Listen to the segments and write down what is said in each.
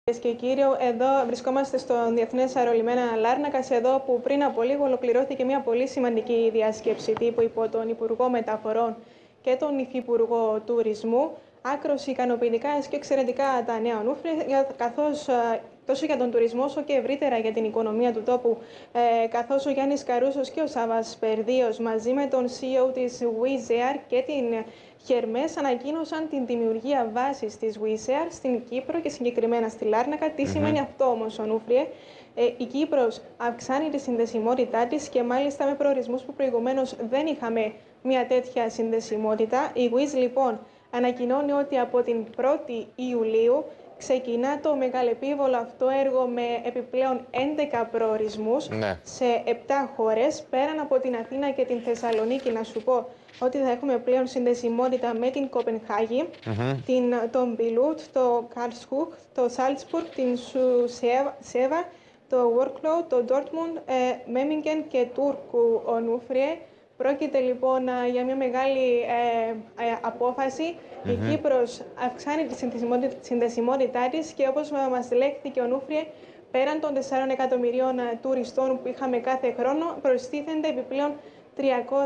Κυρίες και κύριοι, εδώ βρισκόμαστε στον Διεθνές Αερολιμένα Λάρνακας, εδώ που πριν από λίγο ολοκληρώθηκε μια πολύ σημαντική διάσκεψη τύπου υπό τον Υπουργό Μεταφορών και τον Υφυπουργό Τουρισμού. Άκρως ικανοποιητικά και εξαιρετικά τα νέα Ονούφρια, καθώς τόσο για τον τουρισμό όσο και ευρύτερα για την οικονομία του τόπου, καθώς ο Γιάννης Καρούσος και ο Σάββας Περδίος μαζί με τον CEO της Wizz Air και την Χερμές ανακοίνωσαν την δημιουργία βάσης της Wizz Air στην Κύπρο και συγκεκριμένα στη Λάρνακα. Τι σημαίνει αυτό όμως, Ονούφριε? Η Κύπρος αυξάνει τη συνδεσιμότητά της και μάλιστα με προορισμούς που προηγουμένως δεν είχαμε μια τέτοια συνδεσιμότητα. Η Wizz λοιπόν ανακοινώνει ότι από την 1η Ιουλίου ξεκινά το μεγαλεπίβολο αυτό έργο με επιπλέον 11 προορισμούς σε 7 χώρες. Πέραν από την Αθήνα και την Θεσσαλονίκη, να σου πω ότι θα έχουμε πλέον συνδεσιμότητα με την Κοπενχάγη, τον Μπιλούτ, το Καρλσχούχ, το Σάλτσμπουργκ, την Σουζέβα, το Workload, το Ντόρτμουντ, Μέμιγγεν και Τούρκου, Ονούφριε. Πρόκειται λοιπόν για μια μεγάλη απόφαση. Η Κύπρος αυξάνει τη συνδεσιμότητά της και όπως μας λέχθηκε, Ονούφριε, πέραν των 4 εκατομμυρίων τουριστών που είχαμε κάθε χρόνο, προστίθενται επιπλέον 300.000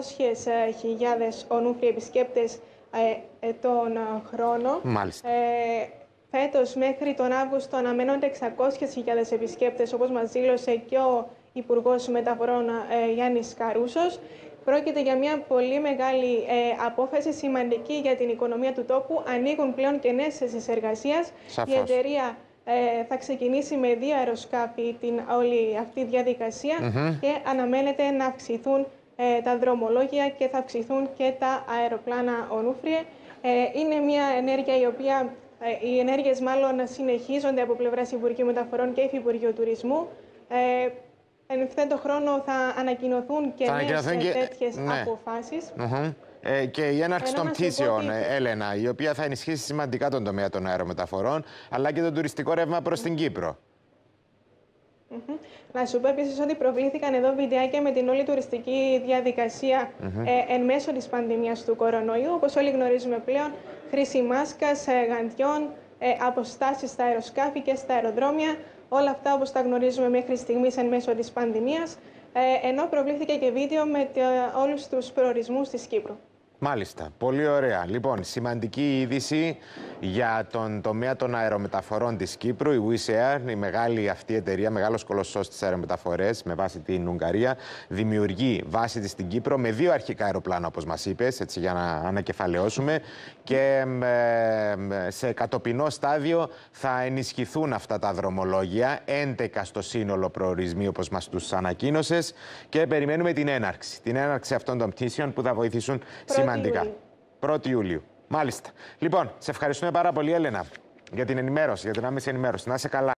Ονούφριε επισκέπτες τον χρόνο. Φέτος μέχρι τον Αύγουστο αναμένονται 600.000 επισκέπτες, όπως μας δήλωσε και ο Υπουργός Μεταφορών Γιάννης Καρούσος. Πρόκειται για μια πολύ μεγάλη απόφαση, σημαντική για την οικονομία του τόπου. Ανοίγουν πλέον και νέες θέσεις εργασίας. Η εταιρεία θα ξεκινήσει με 2 αεροσκάφη την όλη αυτή διαδικασία και αναμένεται να αυξηθούν τα δρομολόγια και θα αυξηθούν και τα αεροπλάνα, Ονούφριε. Είναι μια ενέργεια η οποία, οι ενέργειες μάλλον συνεχίζονται από πλευράς Υπουργείου Μεταφορών και Υφυπουργείου Τουρισμού. Εν ευθέτω χρόνο θα ανακοινωθούν και νέες τέτοιες αποφάσεις. Και η έναρξη των πτήσεων, Έλενα, η οποία θα ενισχύσει σημαντικά τον τομέα των αερομεταφορών, αλλά και το τουριστικό ρεύμα προς την Κύπρο. Να σου πω επίσης ότι προβλήθηκαν εδώ βιντεάκια με την όλη τουριστική διαδικασία εν μέσω της πανδημίας του κορονοϊού. Όπως όλοι γνωρίζουμε πλέον, χρήση μάσκας, γαντιών, αποστάσεις στα αεροσκάφη και στα αεροδρόμια. Όλα αυτά όπως τα γνωρίζουμε μέχρι στιγμής εν μέσω της πανδημίας, ενώ προβλήθηκε και βίντεο με όλους τους προορισμούς της Κύπρου. Μάλιστα. Πολύ ωραία. Λοιπόν, σημαντική είδηση για τον τομέα των αερομεταφορών της Κύπρου. Η Wizz Air, η μεγάλη αυτή εταιρεία, μεγάλος κολοσσός στις αερομεταφορές με βάση την Ουγγαρία, δημιουργεί βάση της στην Κύπρο με 2 αρχικά αεροπλάνα, όπως μας είπες, έτσι για να ανακεφαλαιώσουμε. Και σε κατοπινό στάδιο θα ενισχυθούν αυτά τα δρομολόγια, 11 στο σύνολο προορισμοί, όπως μας τους ανακοίνωσες, και περιμένουμε την έναρξη αυτών των πτήσεων που θα βοηθήσουν σημαντικά. 1η Ιουλίου. Μάλιστα. Λοιπόν, σε ευχαριστούμε πάρα πολύ, Έλενα, για την ενημέρωση, για την άμεση ενημέρωση. Να είσαι καλά.